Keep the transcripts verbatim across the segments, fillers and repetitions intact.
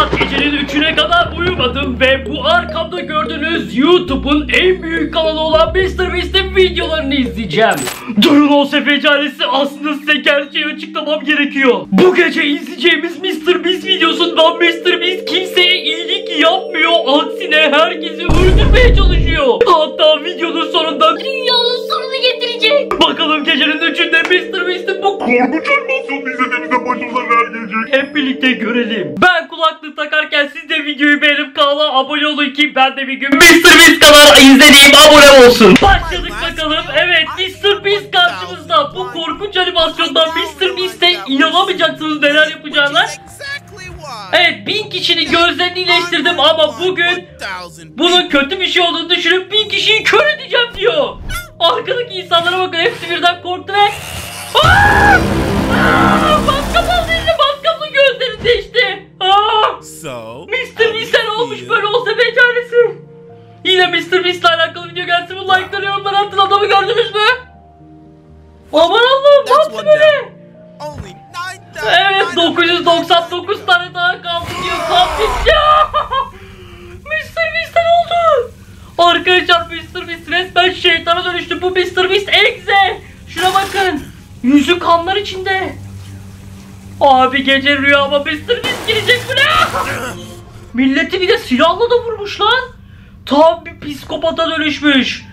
Saat gecenin üçüne kadar uyumadım ve bu arkamda gördüğünüz YouTube'un en büyük kanalı olan MrBeast'in videolarını izleyeceğim. Durun o sefecalesi, aslında size gerçeği açıklamam gerekiyor. Bu gece izleyeceğimiz MrBeast videosundan MrBeast kimseye iyilik yapmıyor. Aksine herkesi öldürmeye çalışıyor. Hatta videonun sonunda dünyanın sonunu getirecek. Bakalım gecenin üçünde MrBeast'in bu korkunç animasyonu izlediğimizde başımıza neler gelecek. Hep birlikte görelim. Ben kulaklık takarken siz de videoyu beğenip kanala abone olun ki ben de bir gün MrBeast kanalı izlediğim abone olsun. Başladık bakalım. Evet, MrBeast karşımızda. Bu korkunç animasyondan MrBeast'e inanamayacaksınız neler yapacağına. Evet, bin kişinin gözlerini iyileştirdim ama bugün bunun kötü bir şey olduğunu düşünüp bin kişiyi kör edeceğim diyor. Arkadaki insanlara bakın, hepsi birden korktu ve Aaaa! Maskap aldı işte, maskaplı gözlerini değişti. Aaaa! So, MrBeast'e ne olmuş böyle olsa becerisi? Yine MrBeast'le alakalı video gelsin, bu like'ları yorumlara atın. Adamı gördünüz mü? Aman Allah'ım, ne yaptı böyle? Evet, dokuz yüz doksan dokuz tane daha kaldı diyor. Kapris ya! MrBeast'e ne oldu? Arkadaşlar, MrBeast resmen şeytana dönüştü. Bu MrBeast egze. Şuna bakın. Yüzü kanlar içinde. Abi gece rüyama MrBeast girecek mi ne? Milleti bir de silahla da vurmuş lan. Tam bir psikopata dönüşmüş.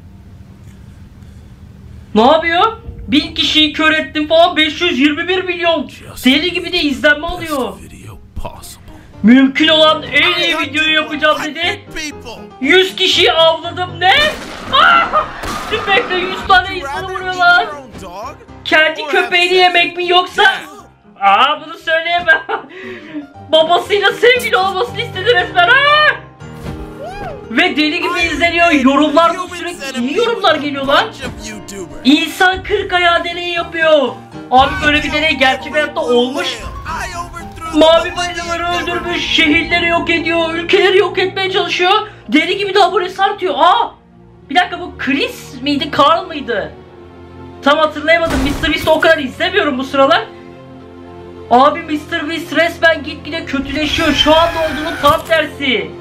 Ne yapıyor? Bin kişiyi kör ettim falan, beş yüz yirmi bir milyon. Deli gibi de izlenme alıyor. Mümkün olan en iyi videoyu yapacağım dedi. yüz kişiyi avladım. Ne? Şimdi bekle, yüz tane insanı vuruyorlar. Kendi köpeğini yemek mi yoksa? Aa, bunu söyleyemem. Babasıyla sevgili olmasını istedi resmen. Aa! Ve deli gibi izleniyor. Yorumlar da sürekli iyi yorumlar geliyor lan. İnsan kırk ayağı deneyi yapıyor. Abi böyle bir deney gerçek hayatta olmuş. Mavi balinaları öldürmüş, şehirleri yok ediyor, ülkeleri yok etmeye çalışıyor. Deli gibi de abonesi artıyor. Aa! Bir dakika, bu Chris miydi, Carl mıydı? Tam hatırlayamadım. MrBeast'i o kadar izlemiyorum bu sıralar. Abi MrBeast resmen gitgide kötüleşiyor. Şu anda olduğunun tam tersi.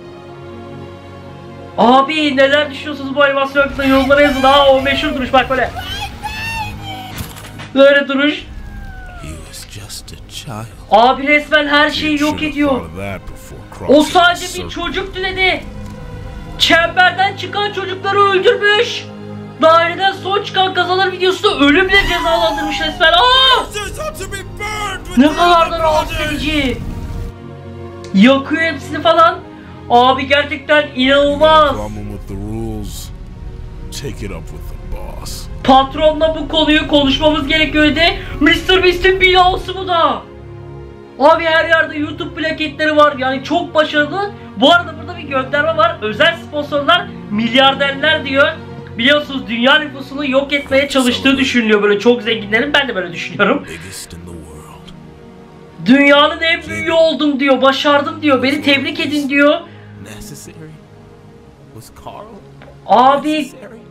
Abi neler düşünüyorsunuz bu animasyon hakkında, yorumlara yazın. Aa, o meşhur duruş bak böyle. Böyle duruş. Abi resmen her şeyi yok ediyor. O sadece bir çocuktu dedi. Çemberden çıkan çocukları öldürmüş. Daireden son çıkan kazalar videosunda ölümle cezalandırmış resmen. Aa! Ne kadar da rahatsız edici. Yakıyor hepsini falan. Abi gerçekten inanılmaz. Patronla bu konuyu konuşmamız gerekiyor dedi. MrBeast'in binası bu da. Abi her yerde YouTube plaketleri var. Yani çok başarılı. Bu arada burada bir gönderme var. Özel sponsorlar milyarderler diyor. Biliyorsunuz dünya nüfusunu yok etmeye çalıştığı düşünülüyor böyle çok zenginlerin. Ben de böyle düşünüyorum. Dünyanın en büyüğü oldum diyor. Başardım diyor. Beni tebrik edin diyor. Abi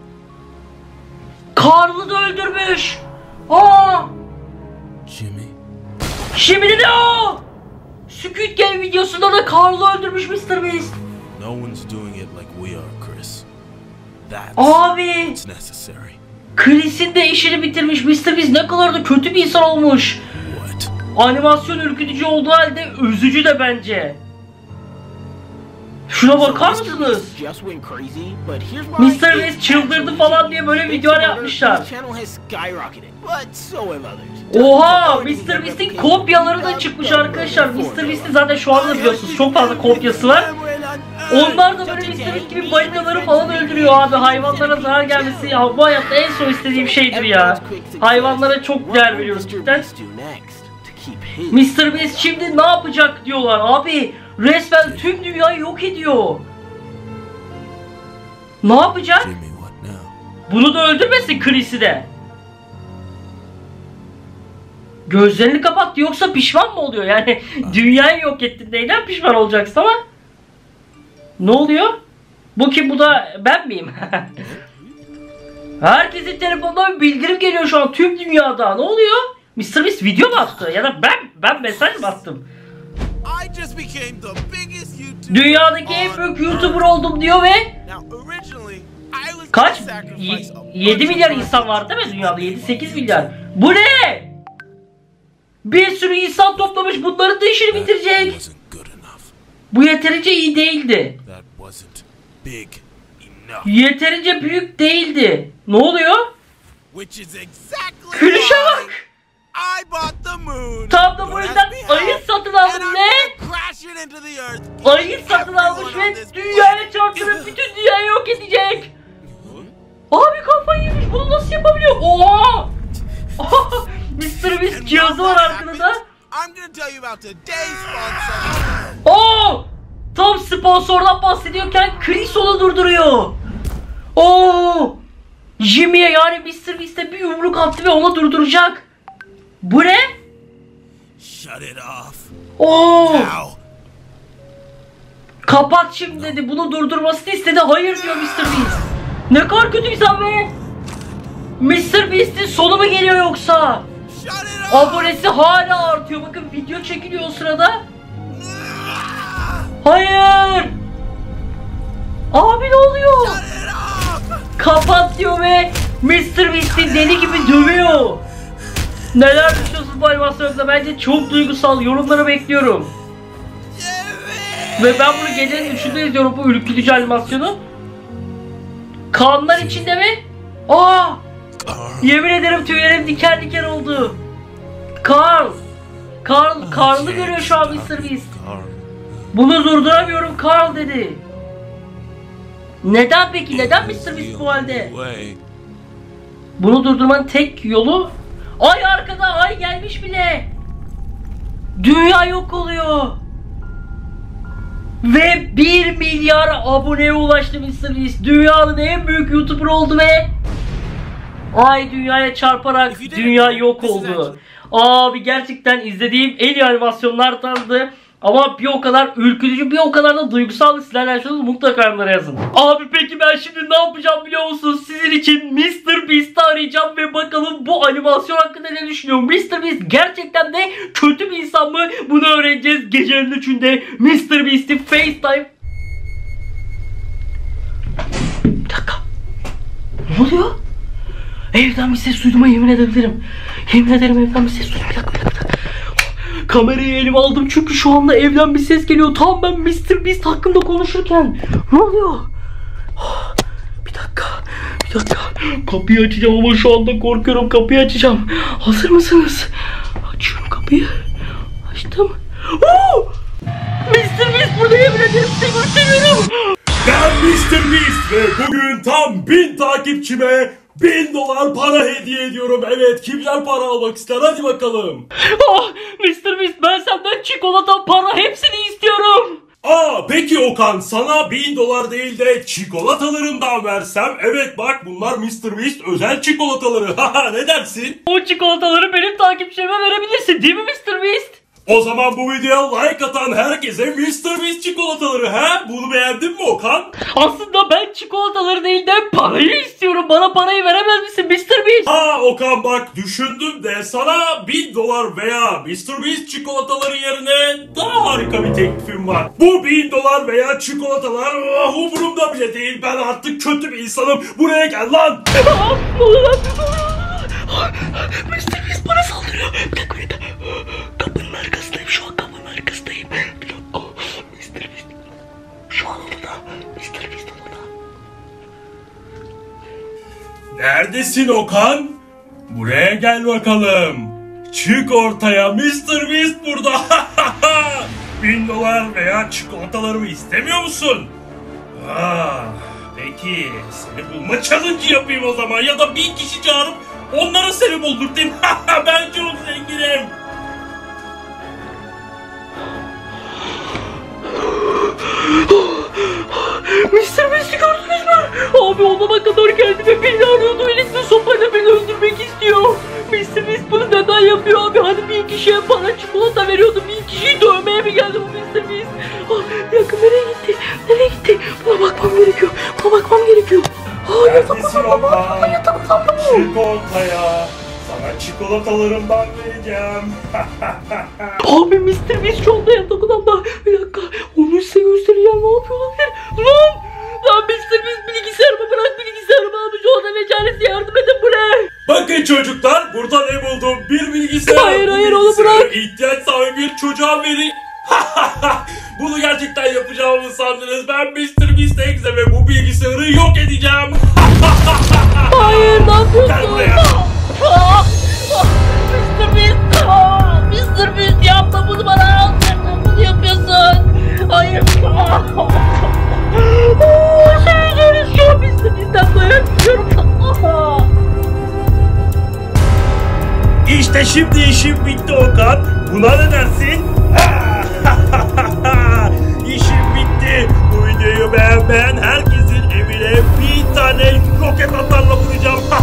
Carl'ı da öldürmüş. Aa! Jimmy. Şimdi ne o? Squid Game videosunda da Carl'ı öldürmüş MrBeast. No one's doing it like we are, Chris. That's Abi necessary. Chris'in de işini bitirmiş. MrBeast ne kadar da kötü bir insan olmuş. What? Animasyon ürkütücü olduğu halde üzücü de bence. Şuna bakar mısınız? MrBeast çıldırdı falan diye böyle videolar yapmışlar. Oha! MrBeast'in kopyaları da çıkmış arkadaşlar. MrBeast'in zaten şu anda biliyorsunuz çok fazla kopyası var. Onlar da böyle MrBeast gibi balinaları falan öldürüyor abi. Hayvanlara zarar gelmesi ya, bu hayatta en son istediğim şeydir ya. Hayvanlara çok değer veriyoruz cidden. MrBeast şimdi ne yapacak diyorlar abi. Resmen tüm dünyayı yok ediyor. Ne yapacak? Bunu da öldürmesin Chris'i de. Gözlerini kapattı, yoksa pişman mı oluyor? Yani dünyayı yok ettin, neyden pişman olacaksın ama? Ne oluyor? Bu kim, bu da ben miyim? Herkesin telefonundan bir bildirim geliyor şu an tüm dünyada. Ne oluyor? MrBeast video mu attı? Ya da ben ben mesaj mı attım? I just became the biggest YouTuber. Dünyadaki en büyük YouTuber oldum diyor ve Now, originally, I was kaç? gonna sacrifice a yedi bunch milyar of insan var değil mi dünyada? yedi sekiz milyar. Bu ne? Bir sürü insan toplamış, bunların da işini bitirecek. wasn't good enough. Bu yeterince iyi değildi. That wasn't big enough. Yeterince büyük değildi. Ne oluyor? Which is exactly Gülüşe why bak. I bought the moon. Tam da bu Don't yüzden ask me how, ayı satın and aldım I'm ne? gonna crash it into the earth. Ayı satın almış Everyone on ve this dünyaya planet. çarptırıp bütün dünyayı yok edecek. Abi kafayı yemiş, bunu nasıl yapabiliyor? Oha! mister Beast And cihazı while var that arkada da. happens, I'm gonna tell you about today's sponsor. Oo! Tam sponsordan bahsediyorken Chris onu durduruyor. Oo! Jimmy'ye yani mister Beast'e bir yumruk attı ve onu durduracak. Bu ne? Shut it off. Oo! Now. Kapat şimdi dedi. Bunu durdurmasını istedi. Hayır diyor mister Beast. Ne kadar kötü insan be. mister Beast'in sonu mu geliyor yoksa? Shut it off. Abonesi hala artıyor. Bakın video çekiliyor o sırada. Hayır. Abi ne oluyor? Shut it off. Kapat diyor ve mister Beast'i deli gibi dövüyor. Neler düşünüyorsun bu animasyonda? Bence çok duygusal. Yorumları bekliyorum. Ve ben bunu gecenin üçünde izliyorum bu ürkütücü animasyonu. Kanlar içinde mi? Aa! Yemin ederim tüylerim diken diken oldu. Carl! Carl, Carl'ı görüyor şu an mister Beast. Bunu durduramıyorum Carl dedi. Neden peki? Neden mister Beast bu halde? Bunu durdurmanın tek yolu... Ay arkada, ay gelmiş bile. Dünya yok oluyor. Ve bir milyar aboneye ulaştı mister Beast. Dünyanın en büyük YouTuber oldu ve ay dünyaya çarparak dünya yok oldu. Abi gerçekten izlediğim en iyi animasyonlardandı. Ama bir o kadar ürkütücü, bir o kadar da duygusal. Sizler yaşadınız, mutlaka yorumlara yazın. Abi peki ben şimdi ne yapacağım biliyor musunuz? Sizin için mister Beast'i arayacağım ve bakalım bu animasyon hakkında ne düşünüyor? mister Beast gerçekten de kötü bir insan mı? Bunu öğreneceğiz gecenin üçünde. mister Beast'i FaceTime... Bir dakika. Ne oluyor? Evden bir ses duyduğuma yemin edebilirim. Yemin ederim evden bir ses duydum. Bir dakika, bir dakika, bir dakika. Kamerayı elime aldım çünkü şu anda evden bir ses geliyor. Tam ben mister Beast hakkında konuşurken. Ne oluyor? Bir dakika, bir dakika. Kapıyı açacağım ama şu anda korkuyorum. Kapıyı açacağım. Hazır mısınız? Açıyorum kapıyı. Açtım. Oo! mister Beast burada, yemin ederim size gösteriyorum. Ben mister Beast ve bugün tam bin takipçime bin dolar para hediye ediyorum. Evet, kimler para almak ister? Hadi bakalım. Ah, mister Beast ben senden çikolata, para hepsini istiyorum. Aa, peki Okan, sana bin dolar değil de çikolatalarımdan versem? Evet bak, bunlar mister Beast özel çikolataları. Haha, ne dersin? O çikolataları benim takipçilerime verebilirsin değil mi mister Beast? O zaman bu videoya like atan herkese mister Beast çikolataları, he? Bunu beğendin mi Okan? Aslında ben çikolataları değil de parayı istiyorum. Bana parayı veremez misin mister Beast? Ha Okan bak, düşündüm de sana bin dolar veya mister Beast çikolataları yerine daha harika bir teklifim var. Bu bin dolar veya çikolatalar ah, umurumda bile değil. Ben artık kötü bir insanım. Buraya gel lan. Ah, ne oluyor lan? mister Beast bana saldırıyor. Bir dakika, bir dakika. Kapının arkasındayım şu an, kapının arkasındayım. Bir dakika. mister Beast şu an odada. mister Beast odada. Neredesin Okan? Buraya gel bakalım. Çık ortaya, mister Beast burada. Bin dolar veya çikolatalarımı istemiyor musun? Ah, peki seni bulma challenge yapayım o zaman, ya da bir kişi çağırıp onlara seni buldurtayım. Ben çok zenginim. mister Beast'i gördünüz mü? Abi odama kadar geldi ve beni arıyordu. Elinde sopayla beni öldürmek istiyor. mister Beast bunu neden yapıyor abi? Hani bir kişiye para çikolata veriyordu. Bir kişiyi dövmeye mi geldi bu mister Beast? Ah, bir dakika, nereye gitti? Nereye gitti? Buna bakmam gerekiyor. Buna bakmam gerekiyor. Aa, yatak Neredesin odamda mı? Okan? Aa, yatak odamda mı? Çık ortaya. Sana çikolatalarımdan vereceğim. Abi mister Beast şu anda yatak odamda. Bir dakika onu size göstereceğim, ne yapıyor olabilir? Lan! Lan mister Beast bilgisayarımı bırak, bilgisayarımı almış, o da mecanesi, yardım edin bu ne? Bakın çocuklar, burada ne buldum? Bir bilgisayar. Hayır, Bu hayır, onu bilgisayarı bırak. ihtiyaç sahibi bir çocuğa verin. Bunu gerçekten yapacağımı sandınız. Ben mister Beast Exe ve bu bilgisayarı yok edeceğim. Hayır, ne yapıyorsun? Gel buraya. mister Beast! Aa, mister Beast yapma bunu bana! Neden bunu yapıyorsun? Hayır! Şey görüş şu an mister Beast'ten dayak yiyorum. İşte şimdi işim bitti Okan. Buna ne dersin? İşim bitti. Bu videoyu beğenmeyen herkesin evine bir tane roket atarla vuracağım.